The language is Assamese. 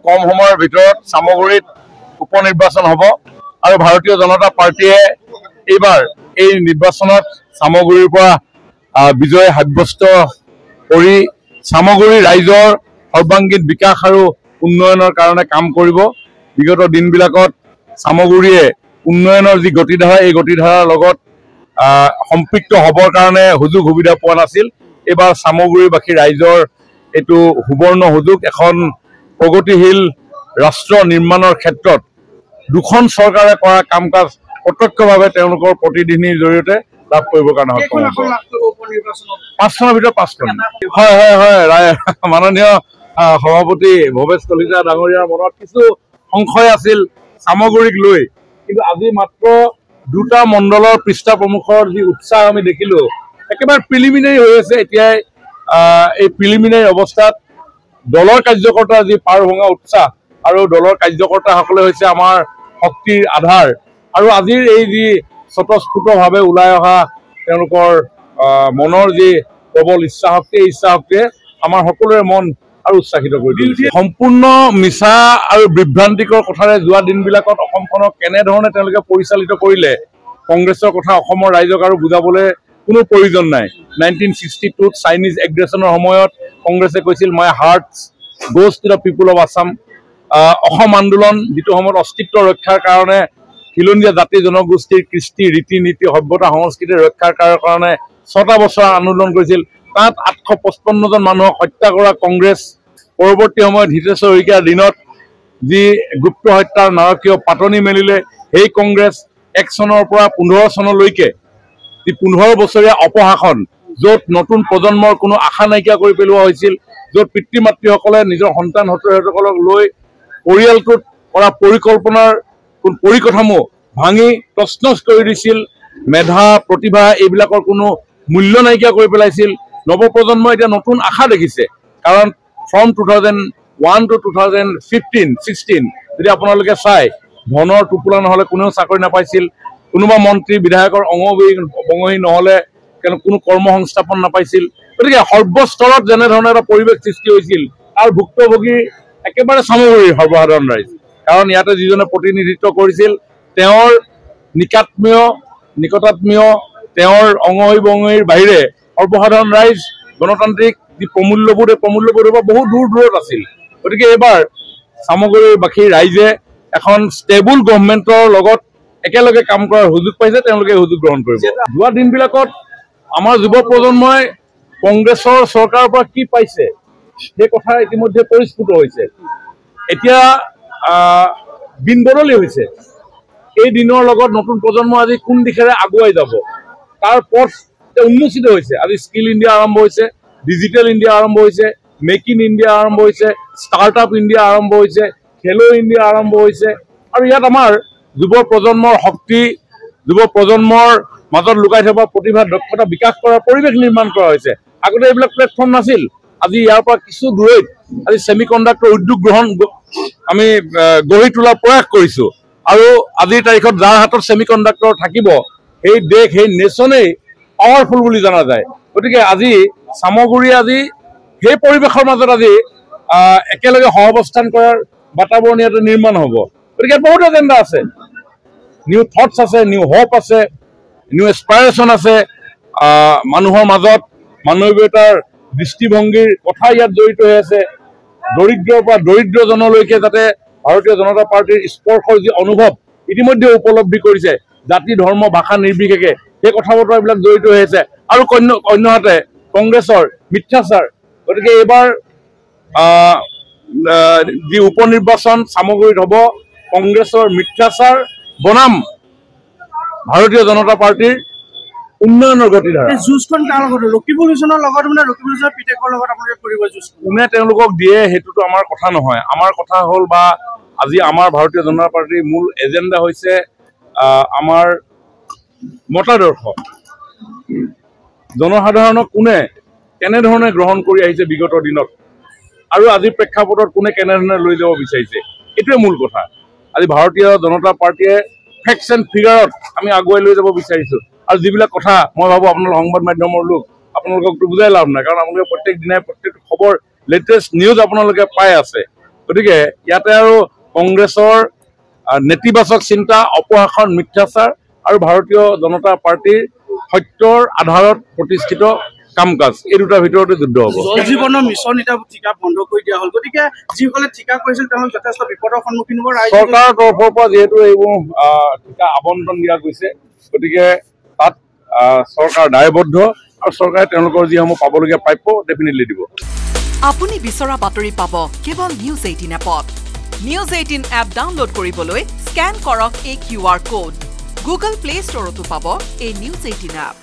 কম সময়ৰ ভিতৰত সামগুৰিত উপনিৰ্বাচন হ'ব আৰু ভাৰতীয় জনতা পাৰ্টিয়ে এইবাৰ এই নিৰ্বাচনত সামগুৰিৰ পৰা বিজয় সাব্যস্ত কৰি সামগুৰি ৰাইজৰ সৰ্বাংগীন বিকাশ আৰু উন্নয়নৰ কাৰণে কাম কৰিব। বিগত দিনবিলাকত সামগুৰিয়ে উন্নয়নৰ যি গতিধাৰা এই গতিধাৰাৰ লগত সম্পৃক্ত হ'বৰ কাৰণে সুযোগ সুবিধা পোৱা নাছিল। এইবাৰ সামগুৰিবাসী ৰাইজৰ এইটো সুবৰ্ণ সুযোগ। এখন প্ৰগতিশীল ৰাষ্ট্ৰ নিৰ্মাণৰ ক্ষেত্ৰত দুখন চৰকাৰে কৰা কাম কাজ প্ৰত্যক্ষভাৱে তেওঁলোকৰ প্ৰতিনিধিৰ জৰিয়তে লাভ কৰিবৰ কাৰণে সক্ষম হ'ব। 5খনৰ ভিতৰত 5খন। হয় হয় হয়, মাননীয় সভাপতি ভৱেশ কলিতা ডাঙৰীয়াৰ মনত কিছু সংশয় আছিল সামগুৰিক লৈ, কিন্তু আজি মাত্ৰ দুটা মণ্ডলৰ পৃষ্ঠা প্ৰমুখৰ যি উৎসাহ আমি দেখিলো একেবাৰে প্ৰিলিমিনাৰী হৈ আছে। এতিয়াই এই প্ৰিলিমিনাৰী অৱস্থাত দলৰ কাৰ্যকৰ্তাৰ যি পাৰ ভঙা উৎসাহ আৰু দলৰ কাৰ্যকৰ্তাসকলে হৈছে আমাৰ শক্তিৰ আধাৰ। আৰু আজিৰ এই যি স্বতঃস্ফূৰ্তভাৱে ওলাই অহা তেওঁলোকৰ মনৰ যি প্ৰবল ইচ্ছা শক্তি, এই ইচ্ছা শক্তিয়ে আমাৰ সকলোৰে মন আৰু উৎসাহিত কৰি দিছে। সম্পূৰ্ণ মিছা আৰু বিভ্ৰান্তিকৰ কথাৰে যোৱা দিনবিলাকত অসমখনক কেনেধৰণে তেওঁলোকে পৰিচালিত কৰিলে কংগ্ৰেছৰ কথা অসমৰ ৰাইজক আৰু বুজাবলৈ কোনো প্ৰয়োজন নাই। 1962 চাইনিজ এগ্ৰেছনৰ সময়ত কংগ্ৰেছে কৈছিল my heart goes to the people of Assam. Assam আন্দোলন যিটো সময়ত অস্তিত্ব ৰক্ষাৰ কাৰণে খিলঞ্জীয়া জাতি জনগোষ্ঠীৰ কৃষ্টি ৰীতি নীতি সভ্যতা সংস্কৃতি ৰক্ষাৰ কাৰণে 6টা বছৰ আন্দোলন কৰিছিল। তাত 855জন মানুহক হত্যা কৰা কংগ্ৰেছ পৰৱৰ্তী সময়ত হিতেশ্বৰ শইকীয়াৰ দিনত যি গুপ্ত হত্যাৰ নাৰকীয় পাতনি মেলিলে, সেই কংগ্ৰেছ 1 চনৰ পৰা 15 চনলৈকে যি 15 বছৰীয়া অপশাসন, য'ত নতুন প্ৰজন্মৰ কোনো আশা নাইকিয়া কৰি পেলোৱা হৈছিল, য'ত পিতৃ মাতৃসকলে নিজৰ সন্তান সন্ততিসকলক লৈ পৰিয়ালটোত কৰা পৰিকল্পনাৰ পৰিকাঠামো ভাঙি তছনছ কৰি দিছিল। মেধা প্ৰতিভা এইবিলাকৰ কোনো মূল্য নাইকিয়া কৰি পেলাইছিল। নৱপ্ৰজন্মই এতিয়া নতুন আশা দেখিছে, কাৰণ ফ্ৰম 2001 to 2015-16 যদি আপোনালোকে চাই, ধনৰ টোপোলা নহ'লে কোনেও চাকৰি নাপাইছিল। কোনোবা মন্ত্ৰী বিধায়কৰ অঙবঙহী নহ'লে কোনো কৰ্ম সংস্থাপন নাপাইছিল। গতিকে সৰ্বস্তৰত যেনেধৰণে এটা পৰিৱেশ সৃষ্টি হৈছিল তাৰ ভুক্তভোগী একেবাৰে সামগুৰিৰ সৰ্বসাধাৰণ ৰাইজ। কাৰণ ইয়াতে যিজনে প্ৰতিনিধিত্ব কৰিছিল তেওঁৰ নিকটাত্মীয় তেওঁৰ অঙবঙহীৰ বাহিৰে সৰ্বসাধাৰণ ৰাইজ গণতান্ত্ৰিক যি প্ৰমূল্যবোধ, এই প্ৰমূল্যবোধৰ পৰা বহু দূৰ দূৰত আছিল। গতিকে এইবাৰ সামগুৰিবাসী ৰাইজে এখন ষ্টেবল গভৰ্ণমেণ্টৰ লগত একেলগে কাম কৰাৰ সুযোগ পাইছে, তেওঁলোকে সুযোগ গ্ৰহণ কৰিব। যোৱা দিনবিলাকত আমাৰ যুৱ প্ৰজন্মই কংগ্ৰেছৰ চৰকাৰৰ পৰা কি পাইছে সেই কথা ইতিমধ্যে পৰিস্ফুট হৈছে। এতিয়া দিন বদলি হৈছে। এই দিনৰ লগত নতুন প্ৰজন্ম আজি কোন দিশেৰে আগুৱাই যাব তাৰ পথ উন্মোচিত হৈছে। আজি স্কিল ইণ্ডিয়া আৰম্ভ হৈছে, ডিজিটেল ইণ্ডিয়া আৰম্ভ হৈছে, মেক ইন ইণ্ডিয়া আৰম্ভ হৈছে, ষ্টাৰ্টআপ ইণ্ডিয়া আৰম্ভ হৈছে, খেলো ইণ্ডিয়া আৰম্ভ হৈছে। আৰু ইয়াত আমাৰ যুৱ প্ৰজন্মৰ শক্তি, যুৱ প্ৰজন্মৰ মাজত লুকাই থকা প্ৰতিভা দক্ষতা বিকাশ কৰাৰ পৰিৱেশ নিৰ্মাণ কৰা হৈছে। আগতে এইবিলাক প্লেটফৰ্ম নাছিল। আজি ইয়াৰ পৰা কিছু দূৰৈত আজি ছেমি কণ্ডাক্টৰ উদ্যোগ আমি গঢ়ি তোলাৰ প্ৰয়াস কৰিছোঁ। আৰু আজিৰ তাৰিখত যাৰ হাতত ছেমি কণ্ডাক্টৰ থাকিব সেই দেশ, সেই নেশ্যনেই পাৱাৰফুল বুলি জনা যায়। গতিকে আজি সামগুৰিয়ে আজি সেই পৰিৱেশৰ মাজত আজি একেলগে সহাৱস্থান কৰাৰ বাতাবৰণ ইয়াতে নিৰ্মাণ হ'ব। গতিকে বহুত এজেণ্ডা আছে, নিউ থটছ আছে, নিউ হোপ আছে, নিউ এছপাইৰেশ্যন আছে। মানুহৰ মাজত মানৱীয়তাৰ দৃষ্টিভংগীৰ কথা ইয়াত জড়িত হৈ আছে। দৰিদ্ৰৰ পৰা দৰিদ্ৰজনলৈকে যাতে ভাৰতীয় জনতা পাৰ্টীৰ স্পৰ্শৰ যি অনুভৱ ইতিমধ্যে উপলব্ধি কৰিছে, জাতি ধৰ্ম ভাষা নিৰ্বিশেষে সেই কথা বতৰাবিলাক জড়িত হৈ আছে। আৰু অন্যহাতে কংগ্ৰেছৰ মিথ্যাচাৰ। গতিকে এইবাৰ যি উপনিৰ্বাচন সামগুৰিত হ'ব, কংগ্ৰেছৰ মিথ্যাচাৰ বনাম ভাৰতীয় জনতা পাৰ্টীৰ উন্নয়নৰ গতিধাৰা। যুঁজখন কাৰ লগত? ৰকিবুল হুছেইনৰ লগত মানে ৰকিবুল হুছেইনৰ পিতেকৰ লগত আপোনালোকে কৰিব যুঁজখন? কোনে তেওঁলোকক দিয়ে সেইটোতো আমাৰ কথা নহয়। আমাৰ কথা হ'ল বা আজি আমাৰ ভাৰতীয় জনতা পাৰ্টীৰ মূল এজেণ্ডা হৈছে আমাৰ মতাদৰ্শ। জনসাধাৰণক কোনে কেনেধৰণে গ্ৰহণ কৰি আহিছে বিগত দিনত আৰু আজিৰ প্ৰেক্ষাপটত কোনে কেনেধৰণে লৈ যাব বিচাৰিছে, এইটোৱে মূল কথা। আজি ভাৰতীয় জনতা পাৰ্টীয়ে ফেক্টছ এণ্ড ফিগাৰত আমি আগুৱাই লৈ যাব বিচাৰিছোঁ। আৰু যিবিলাক কথা মই ভাবোঁ আপোনালোক সংবাদ মাধ্যমৰ লোক আপোনালোককতো বুজাই লাভ নাই, কাৰণ আপোনালোকে প্ৰত্যেক দিনাই প্ৰত্যেকটো খবৰ লেটেষ্ট নিউজ আপোনালোকে পাই আছে। গতিকে ইয়াতে আৰু কংগ্ৰেছৰ নেতিবাচক চিন্তা, অপহাসন, মিথ্যাচাৰ আৰু ভাৰতীয় জনতা পাৰ্টিৰ সত্যৰ আধাৰত প্ৰতিষ্ঠিত কাম কাজ, এই দুটাৰ ভিতৰতে যুদ্ধ হ'ব। জল জীৱনৰ মিছন এতিয়া ঠিকা বন্ধ কৰি দিয়া হ'ল, গতিকে যিসকলে ঠিকা কৰিছিল তেওঁলোক যথেষ্ট বিপদৰ সন্মুখীন হ'ব। চৰকাৰৰ তৰফৰ পৰা যিহেতু এইবোৰ ঠিকা আবণ্টন দিয়া গৈছে, গতিকে তাত চৰকাৰ দায়বদ্ধ আৰু চৰকাৰে তেওঁলোকৰ যিসমূহ পাবলগীয়া প্ৰাপ্য ডেফিনেটলি দিব। আপুনি বিচৰা বাতৰি পাব কেৱল নিউজ 18 এপত। নিউজ 18 এপ ডাউনলোড কৰিবলৈ স্কেন কৰক এই QR কোড। গুগল প্লে ষ্টৰতো পাব এই নিউজ 18 এপ।